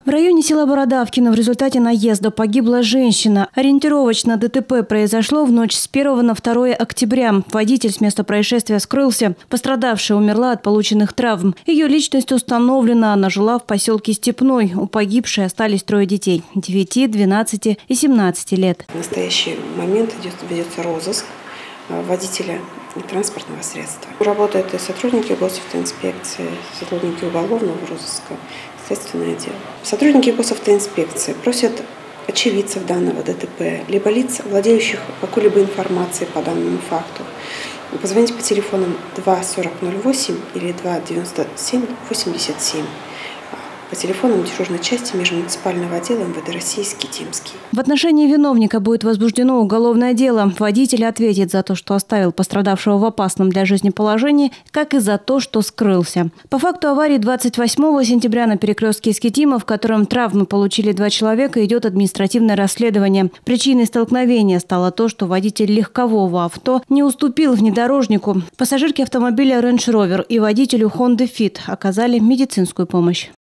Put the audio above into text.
В районе села Бородавкино в результате наезда погибла женщина. Ориентировочно ДТП произошло в ночь с 1 на 2 октября. Водитель с места происшествия скрылся. Пострадавшая умерла от полученных травм. Ее личность установлена. Она жила в поселке Степной. У погибшей остались 3 детей – 9, 12 и 17 лет. В настоящий момент ведется розыск водителя транспортного средства. Работают и сотрудники госавтоинспекции, сотрудники уголовного розыска, следственное дело. Сотрудники госавтоинспекции просят очевидцев данного ДТП, либо лиц, владеющих какой-либо информацией по данному факту, позвонить по телефонам 24008 или 29787. По телефонам дежурной части межмуниципального отдела МВД России Скитимский. В отношении виновника будет возбуждено уголовное дело. Водитель ответит за то, что оставил пострадавшего в опасном для жизни положении, как и за то, что скрылся. По факту аварии 28 сентября на перекрестке Скитима, в котором травмы получили 2 человека, идет административное расследование. Причиной столкновения стало то, что водитель легкового авто не уступил внедорожнику. Пассажирке автомобиля Range Rover и водителю Honda Fit оказали медицинскую помощь.